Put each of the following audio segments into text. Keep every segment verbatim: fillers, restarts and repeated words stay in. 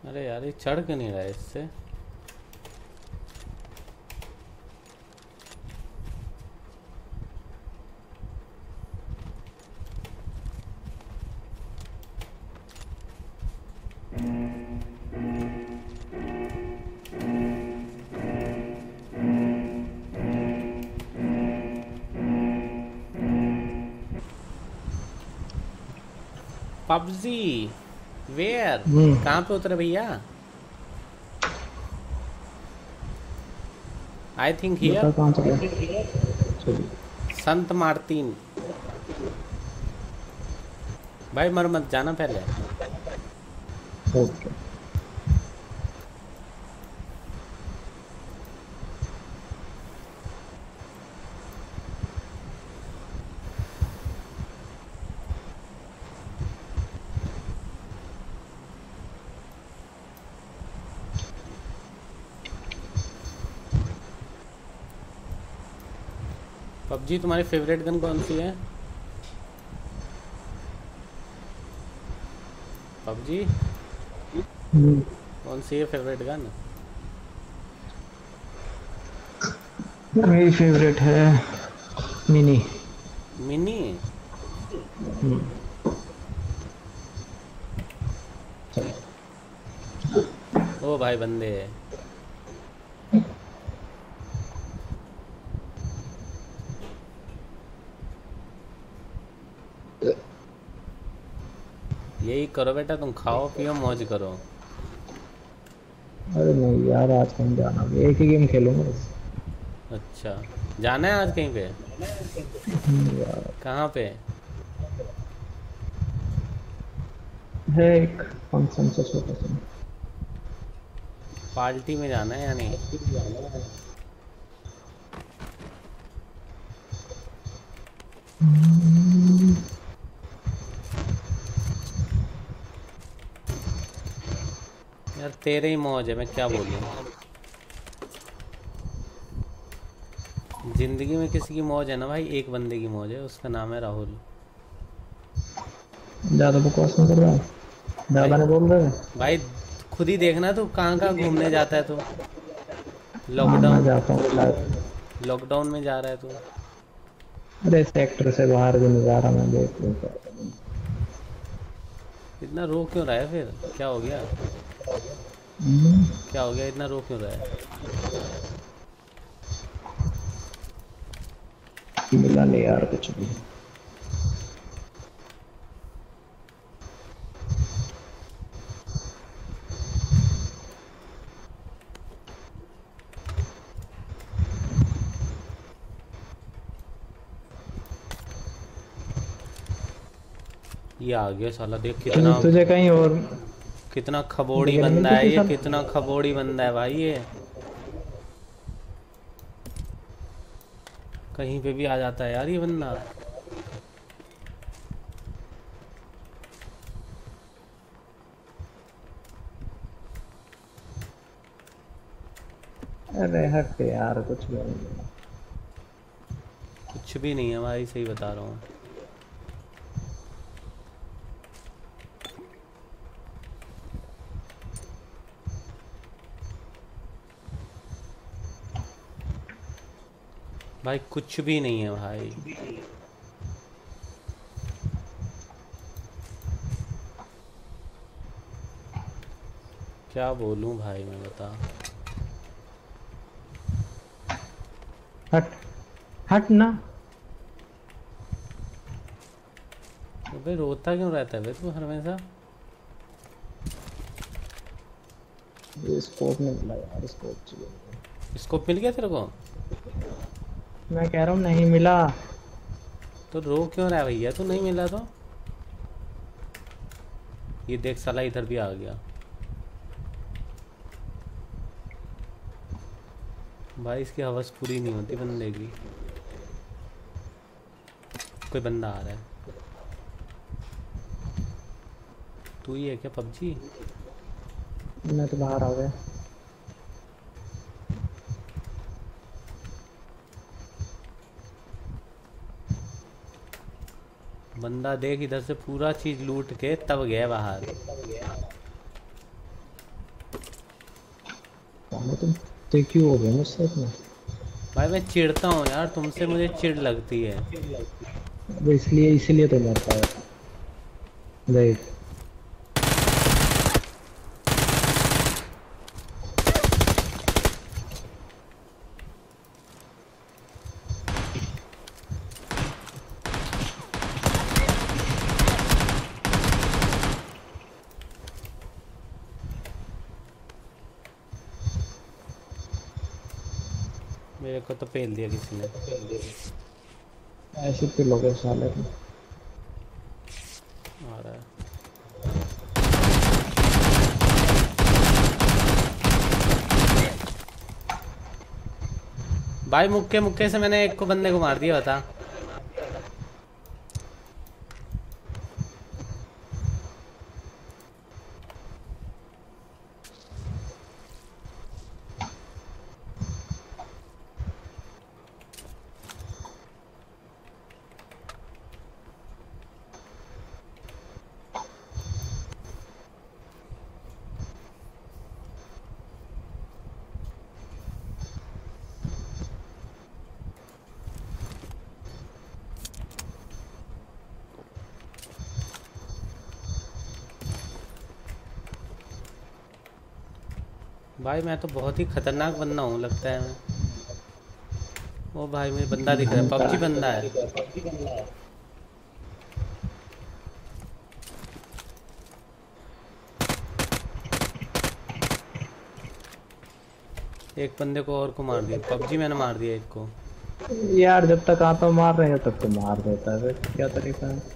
अरे यार ये चढ़ क्यों नहीं रहा है इससे? PUBG where hmm. कहाँ पे उतरे भैया? आई थिंक बता हियर कहाँ चले। चलिए। संत मार्टिन। भाई मर मत जाना पहले। ओके। पबजी तुम्हारी फेवरेट गन कौन सी है? PUBG hmm. कौन सी है फेवरेट गन? मेरी फेवरेट है मिनी। मिनी। हम्म। ओ भाई बंदे। यही करो बेटा, तुम खाओ पियो मौज करो। अरे नहीं यार, आज कहीं जाना भी, एक ही गेम खेलूंगा बस। अच्छा, जाना है आज कहीं पे? हम्म, यार कहाँ पे? है एक फंक्शन से छोटा सा। पार्टी में जाना है या नहीं? यार तेरे ही मौज है, मैं क्या बोलूँ। जिंदगी में किसी की मौज है ना भाई, एक बंदे की मौज है, उसका नाम है राहुल। ज्यादा बकवास नहीं कर रहा है, भाई ज्यादा नहीं बोल रहे हैं। भाई खुद ही देखना, तू कहाँ कहाँ घूमने जाता है तू। हाँ मैं लॉकडाउन जाता हूँ लाइव। लॉकडाउन में जा रहा है तू। अरे सेक्टर से बाहर भी नहीं जा रहा मैं, देख लूँ क्या करूँ। इतना रो क्यों रहा है फिर, क्या हो गया? हम्म, क्या हो गया, इतना रो क्यों रहा है? मिला नहीं यार कुछ भी। ये आ गया साला, देख तुझे कितना तुझे कहीं और कितना खबोड़ी जगह नहीं बंदा मिलती है थी ये, सब। कितना खबोड़ी बंदा है भाई ये। कहीं पे भी आ जाता है यार ये बंदा। अरे हट यार, कुछ भी नहीं मिला। कुछ भी नहीं है भाई, सही बता रहा हूँ। भाई कुछ भी नहीं है भाई। क्या बोलूँ भाई मैं, बता। हट हट ना। तो भाई रोता क्यों रहता है भाई तू हमेशा? ये स्कोप नहीं मिला यार, स्कोप चाहिए। स्कोप मिल गया तेरे को? मैं कह रहा हूँ नहीं मिला। तो रो क्यों रहा है भैया, तू नहीं मिला तो? ये देख साला इधर भी आ गया। भाई इसकी हवस पूरी नहीं होती बंदे की। कोई बंदा आ रहा है। तू ही है क्या पबजी? मैं तो बाहर आ गया। बंदा देख इधर से पूरा चीज लूट के तब गया बाहर। वो तुम तो क्यों हो गए मुझसे इतना? भाई मैं चिढ़ता हूँ यार तुमसे, मुझे चिढ़ लगती है। वो इसलिए इसलिए तो मरता है। देख मेरे को तो पेल दिया किसी ने। ऐसे पे लोग साले को। आ रहा है। भाई मुक्के मुक्के से मैंने एक को बंदे को मार दिया था। भाई मैं तो बहुत ही खतरनाक बंदा हूँ लगता है मैं। ओ भाई मुझे बंदा दिख रहा है, पबजी बंदा है। एक बंदे को और को मार दिया, पबजी मैंने मार दिया एक को। यार जब तक आता मार रहे हैं तब तो मार देता है, फिर क्या तरीका है?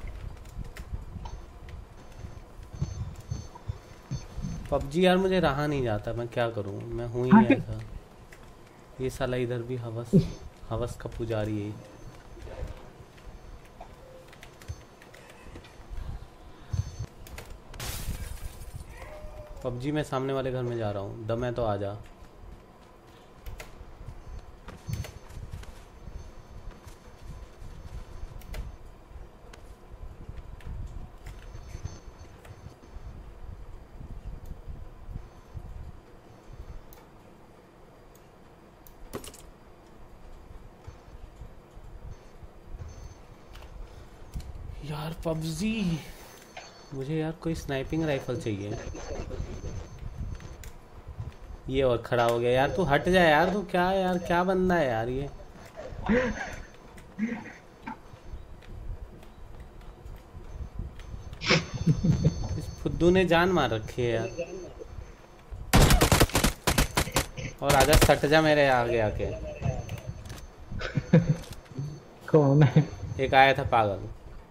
पबजी यार मुझे रहा नहीं जाता, मैं क्या करूँ, मैं हूँ ही ऐसा। ये साला इधर भी हवस हवस का पुजारी है। पबजी मैं सामने वाले घर में जा रहा हूँ, दम है तो आ जा। यार पबजी, मुझे यार कोई स्नाइपिंग राइफल चाहिए। ये और खड़ा हो गया यार, तू हट जा यार, तू क्या यार, क्या बंदा है यार ये। इस फुद्दू ने जान मार रखी है यार। और आजा सट जा मेरे आगे आके। कौन है? एक आया था पागल।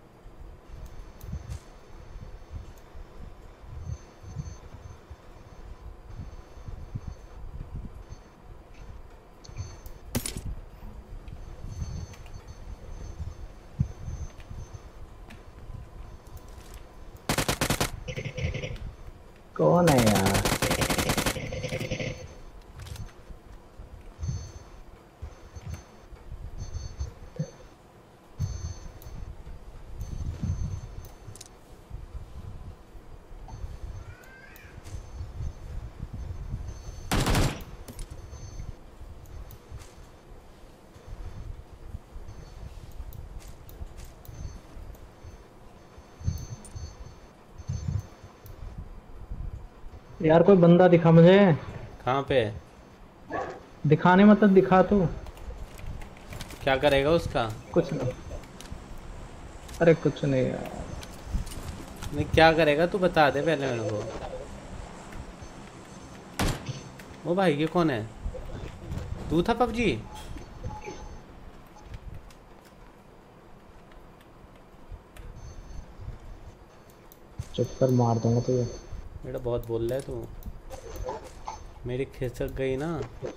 कौन है यार? यार कोई बंदा दिखा मुझे। कहाँ पे? दिखाने मतलब दिखा तो। क्या करेगा उसका? कुछ नहीं। अरे कुछ नहीं यार। नहीं क्या करेगा तू बता दे पहले मेरे को। ओ भाई ये कौन है? तू था पबजी? चुप कर, मार दूंगा तुझे। बेटा बहुत बोल रहा है तू, मेरी खिसक गई ना।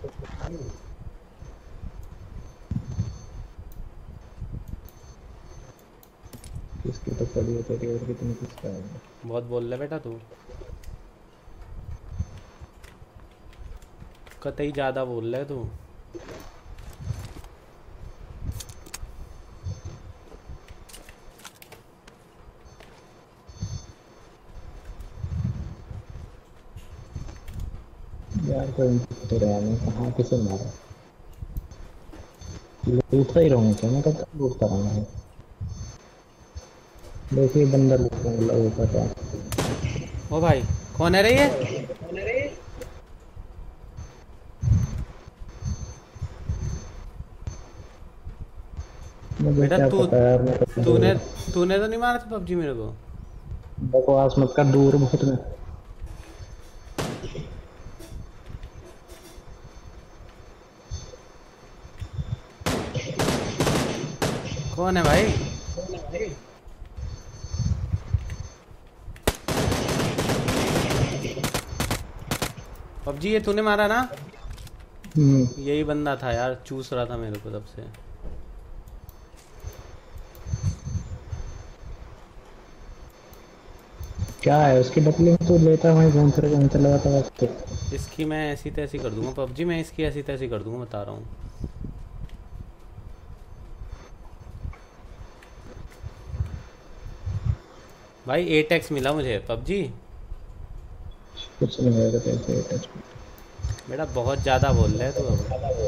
किसकी तो पड़ी है तेरी, और कितनी किसका है? बहुत बोल रहा है बेटा तू, कतई ज़्यादा बोल रहा है तू। यार कोई तो रहा मैं कहाँ किसे मारा। लूटता ही रहूँ क्या मैं, कब तक लूटता रहूँगा। देखिए बंदा लूटने वाला ऊपर का। ओ भाई कौन है रे ये? मुझे बेटा क्या तू पता यार, मैं तो तूने दूर। तूने तो नहीं मारा था पबजी मेरे को? बकवास मत कर, दूर बहुत में। कौन है भाई? पबजी ये तूने मारा ना? हम्म। यही बंदा था यार, चूस रहा था मेरे को तब से। क्या है उसकी बदले में तो लेता है वहीं घूम फिर घूमते लगाता वक्त। इसकी मैं ऐसी तैसी कर दूंगा पबजी, मैं इसकी ऐसी तैसी कर दूंगा, बता रहा हूँ। भाई एट एक्स मिला मुझे पबजी। कुछ नहीं होगा पैसे टच। बेटा बहुत ज़्यादा बोल रहा है तू अब।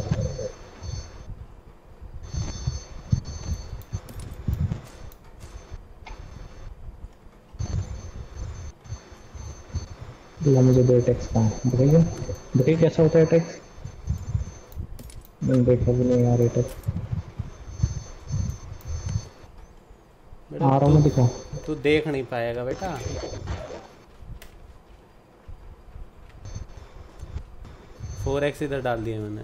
ला मुझे दो टैक्स का देखिए। देखिए कैसा होता है टैक्स। मैंने देखा भी नहीं यार ये टैक्स। बेटा आ रहा हूँ तू मैं, दिखा। तू देख नहीं पाएगा बेटा। फोर एक्स इधर डाल दिया मैंने।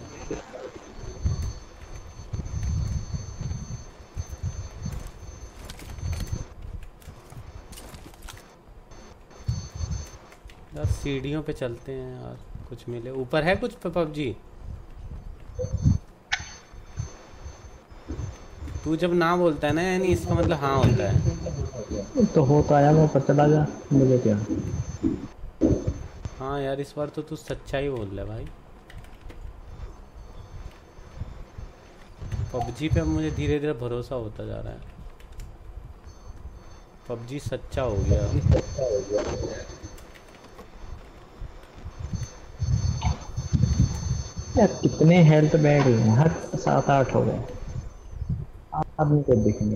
यार सीढ़ियों पे चलते हैं यार, कुछ मिले ऊपर है कुछ पबजी? तू जब ना बोलता है ना यानी इसका मतलब हाँ होता है। तो होता आया मैं, पर चला जा। मुझे क्या। हाँ यार इस बार तो तू सच्चा ही बोल रहा है भाई। पबजी पे अब मुझे धीरे धीरे भरोसा होता जा रहा है। पबजी सच्चा हो गया अब। यार कितने हेल्थ बैग हैं, हर सात आठ हो गए। आदमी को दिखेंगे।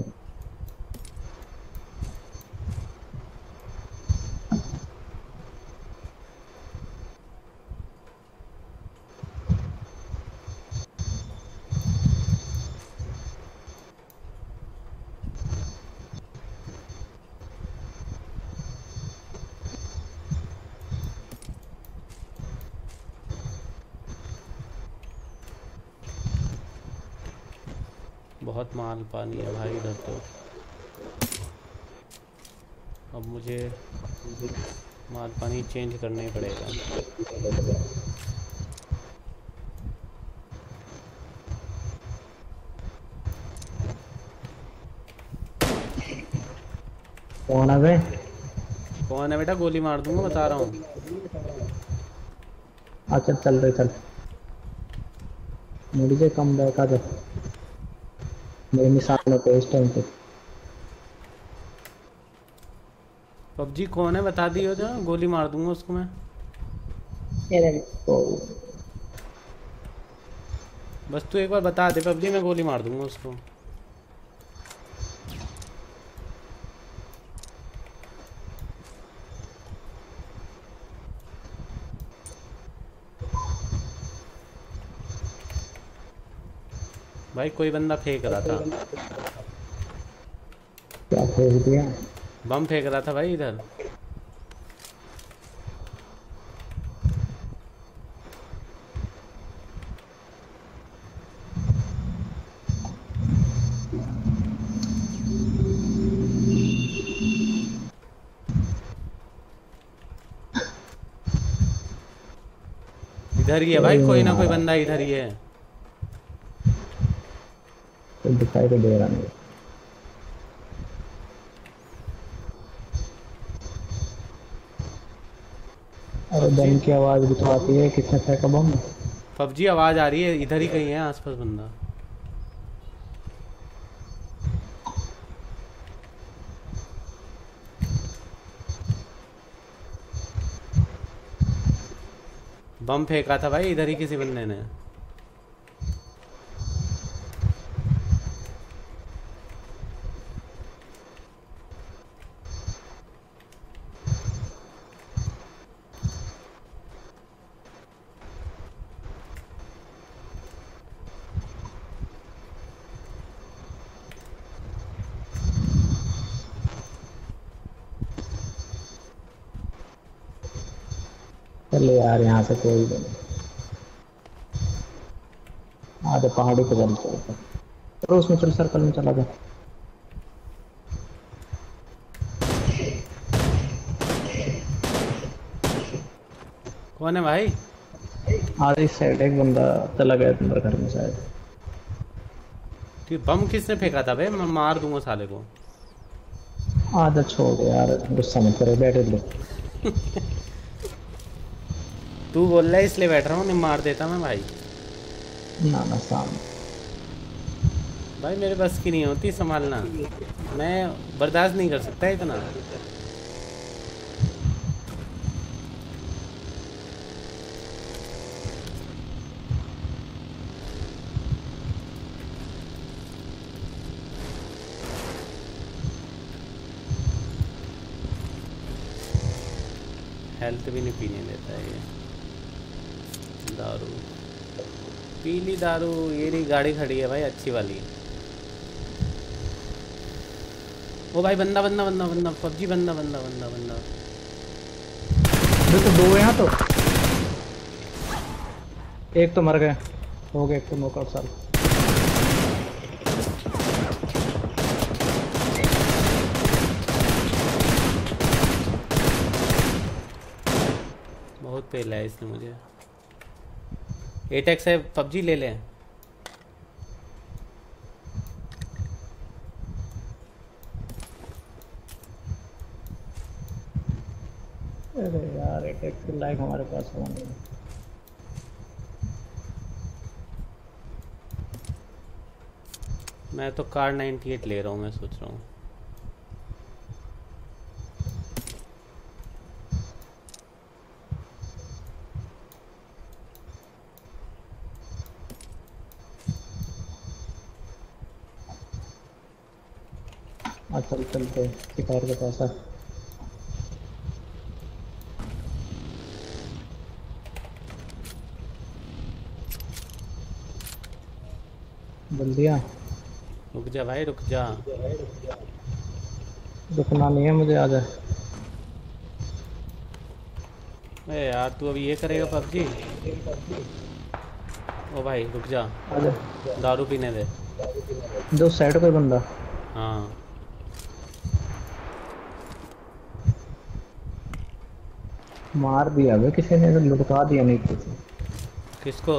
बहुत माल पानी है भाई इधर तो। अब मुझे माल पानी चेंज करना ही पड़ेगा। कौन आ गए? कौन है बेटा? गोली मार दूंगा, बता रहा हूँ। अच्छा चल रहे चल। मुझे कम बैक आ जा। मेरे निशानों पे इस टाइम पे। पबजी कौन है बता दियो जो, गोली मार दूंगा उसको मैं। मेरे तो बस तू एक बार बता दे पबजी, मैं गोली मार दूंगा उसको। भाई कोई बंदा फेंक रहा था, क्या फेंक दिया? बम फेंक रहा था भाई इधर। इधर ही है भाई, कोई कोई नहीं ना आ कोई रहा। बंदा इधर ही है। कोई दिखाई तो दे रहा नहीं। अरे पबजी बम की आवाज भी तो आती है, किसने फेंका बम? पबजी आवाज़ आ रही है, इधर ही कहीं है आसपास बंदा। बम फेंका था भाई इधर ही किसी बंदे ने। चले यार यहाँ से कोई भी नहीं। आधे पहाड़ी पे चलते हैं। चलो उसमें चल, सर्कल में चला जा। कौन है भाई? आधे इस साइड एक बंदा चला गया अंदर घर में शायद। कि बम किसने फेंका था भाई? मैं मार दूंगा साले को। आधा छोड़ दे यार, गुस्सा मत करे, बैठे लो। तू बोल रहा है इसलिए बैठ रहा हूँ, नहीं मार देता मैं भाई। ना ना सामने भाई मेरे बस की नहीं होती संभालना, मैं बर्दाश्त नहीं कर सकता इतना। हेल्थ भी नहीं पीने देता है ये। दारू, पीली दारू। ये रही गाड़ी खड़ी है भाई अच्छी वाली। ओ भाई बंदा बंदा बंदा बंदा पबजी बंदा बंदा बंदा बंदा। देखो दो यहाँ तो, एक तो मर गए, हो गए एक तो नॉकआउट साल। बहुत पहला है इसने मुझे। एटेक्स है, पबजी ले लें। अरे यार एटेक्स के लाइक हमारे पास हो नहीं। मैं तो कार नाइन्टी एट ले रहा हूँ, मैं सोच रहा हूँ। हाँ चल चलते शिकार के पास है। बल्दिया रुक जा भाई रुक जा। रुकना नहीं है मुझे, आ जा। अरे यार तू अभी ये करेगा पबजी? ओ भाई रुक जा, आ जा। दारू पीने दे। दो साइड कोई बंदा। हाँ मार दिया बे किसी ने, तो लुटका दिया नहीं किसी। किसको?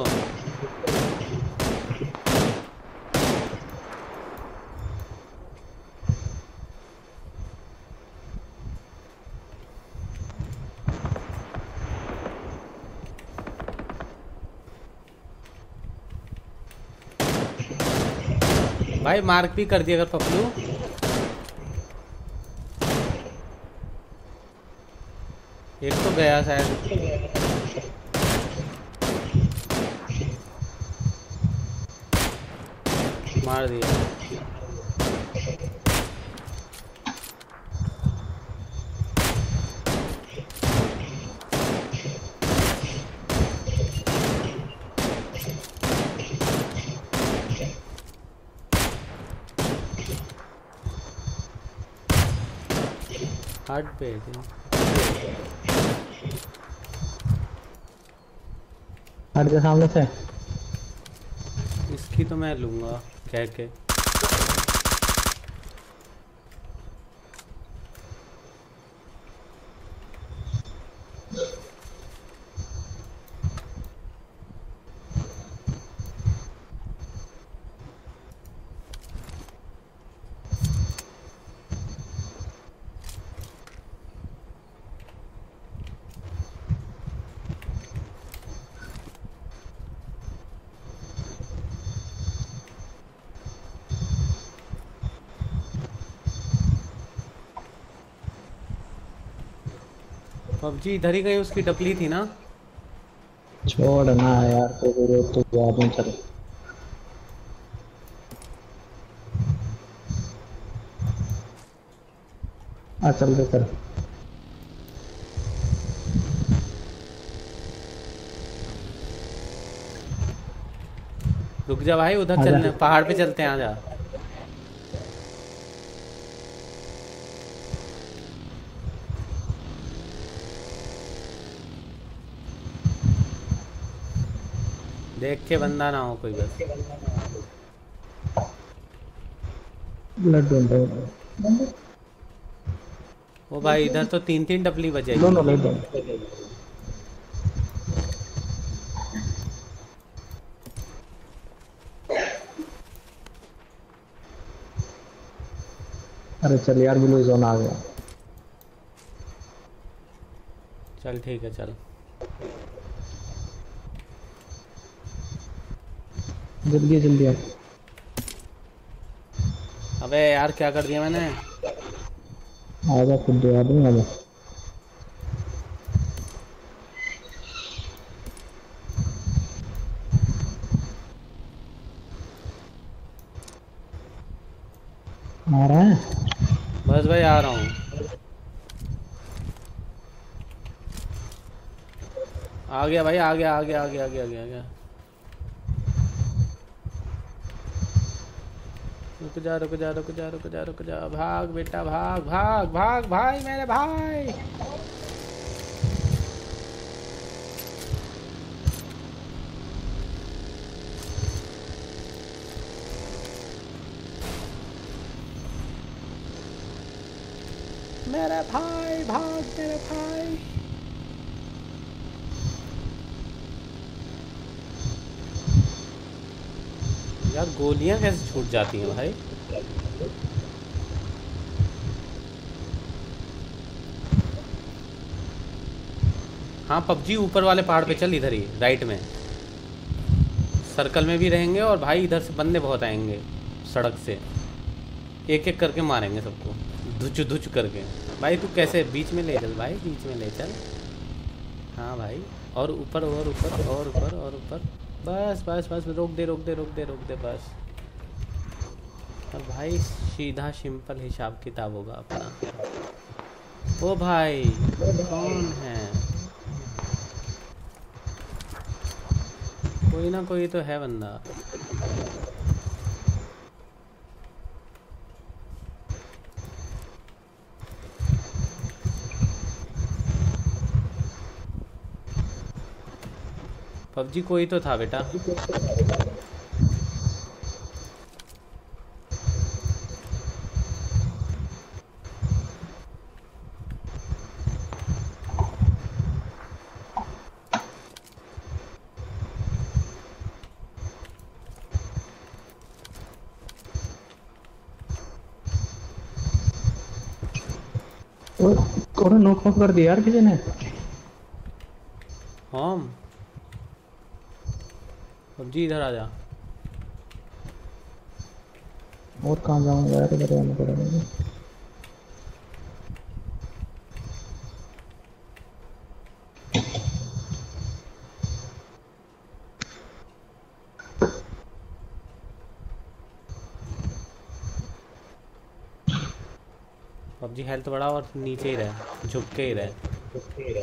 भाई मार्क भी कर दिया अगर पकड़ू। एक तो गया शायद। मार दिया। हार्ट पे हट जा सामने से। इसकी तो मैं लूंगा कह के। पबजी इधर ही गई, उसकी डपली थी ना। छोड़ ना यार, तो फिर तो बाद में चल। आ चल रे चल। रुक जा भाई, उधर आजा। चलने पहाड़ पे चलते हैं, आजा। देख के बंदा ना हो कोई बस। Blood don't. ओ भाई इधर तो तीन तीन टपली बजेगी। दोनों ले दो। अरे चल यार, ब्लू जोन आ गया। चल ठीक है चल। जल्दी जल्दी आ। अबे यार क्या कर दिया मैंने। आजा खुद दे दूँ। आजा आ रहा है। बस भाई आ रहा हूँ। आ गया भाई, आ गया आ गया आ गया आ गया आ गया आ गया। रुक जा रुक जा रुक जा रुक जा रुक जा, भाग बेटा भाग भाग भाग भाई मेरे भाई। मेरे भाई भाग मेरे भाई। यार गोलियां कैसे छूट जाती हैं भाई। हाँ पबजी ऊपर वाले पहाड़ पे चल, इधर ही राइट में सर्कल में भी रहेंगे, और भाई इधर से बंदे बहुत आएंगे सड़क से, एक एक करके मारेंगे सबको धुच धुच करके। भाई तू कैसे बीच में ले चल भाई, बीच में ले चल। हाँ भाई, और ऊपर और ऊपर और ऊपर और ऊपर। बस बस बस रोक दे रोक दे रोक दे रोक दे बस। और भाई सीधा सिंपल हिसाब किताब होगा अपना। ओ भाई कौन है, कोई ना कोई तो है बंदा। पबजी कोई तो था बेटा। और नोक नोक कर दिया यार किसी ने। हम पबजी इधर आ जा। और कहाँ जाऊंगा यार, इधर आना पड़ेगा। पबजी हेल्थ बढ़ा और नीचे ही रहे, झुक के ही रहे।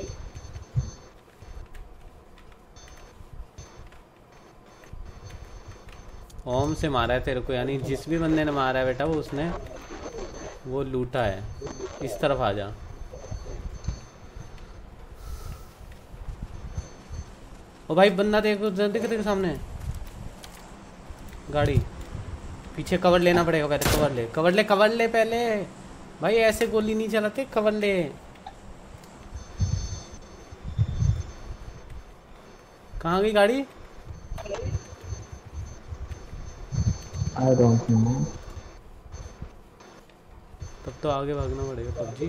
ओम से मारा है तेरे को, यानी जिस भी बंदे ने मारा है बेटा वो उसने वो लूटा है। इस तरफ आ जा। ओ भाई बंदा देखो, देख देख सामने गाड़ी। पीछे कवर लेना पड़ेगा पहले, कवर ले कवर ले कवर ले पहले। भाई ऐसे गोली नहीं चलाते, कवर ले। कहाँ गई गाड़ी। I don't know. तब तो आगे भागना पड़ेगा पबजी।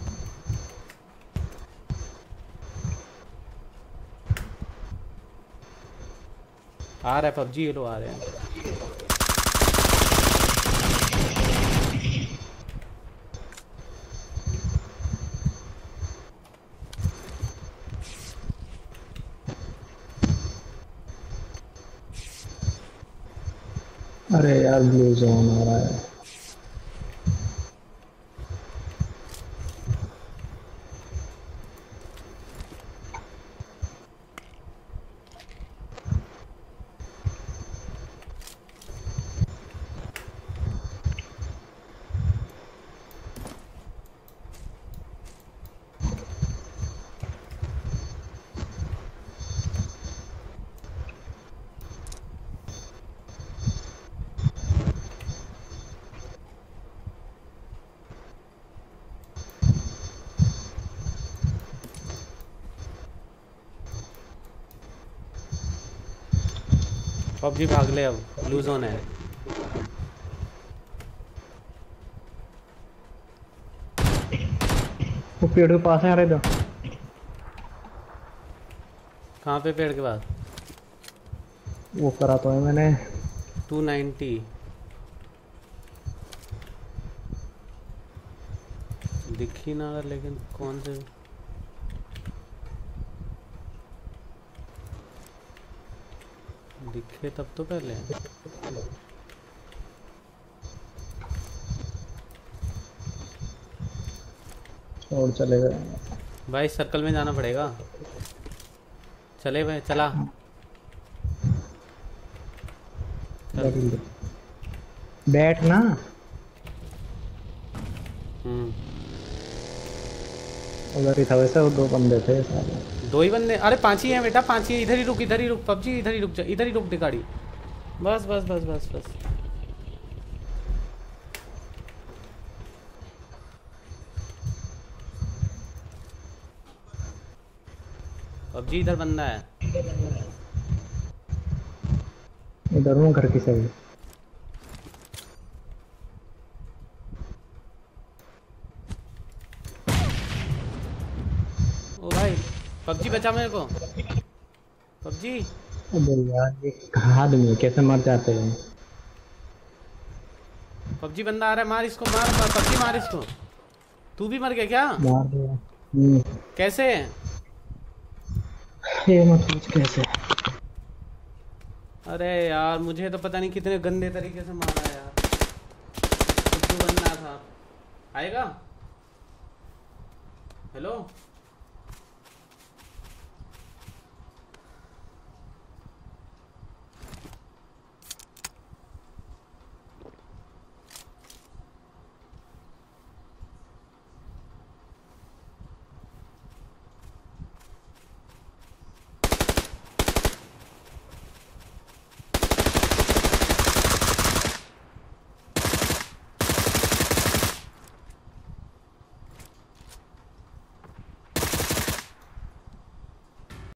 आ रहा है पबजी, ये लो आ रहे हैं। अरे यार ब्लू जोन हो रहा है। पबजी भाग ले, अब ब्लू जोन है। वो पेड़ के पास है, अरे इधर। कहाँ पे पेड़ के पास? वो करा तो है मैंने। टू नाइन्टी दिख ही ना रहा, लेकिन कौन से दिखे तब तो पहले। और चलेगा। भाई सर्कल में जाना पड़ेगा। चले भाई, चला। चल। बैठ ना। हम्म उधर ही था वैसे, वो दो बंदे थे सारे। दो ही बंदे? अरे पांच ही हैं बेटा, पांच ही। इधर ही रुक, इधर ही रुक पबजी, इधर ही रुक जा, इधर ही रुक दे गाड़ी। बस बस बस बस बस। पबजी इधर बंदा है। इधर हूँ घर की साइड। ओ भाई पबजी बचा मेरे को। पबजी अबे यार ये कहाँ आदमी है, कैसे मर जाते हैं। पबजी बंदा आ रहा है, मार इसको, मार मार पबजी, मार इसको। तू भी मर गया क्या? मार दिया। हम्म, कैसे? ये मत पूछ कैसे। अरे यार मुझे तो पता नहीं कितने गंदे तरीके से मारा है यार। तो बनना था। आएगा? हेलो।